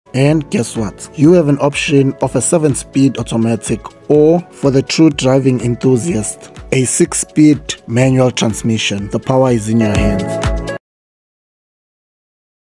And guess what? You have an option of a 7-speed automatic, or for the true driving enthusiast, a 6-speed manual transmission. The power is in your hands.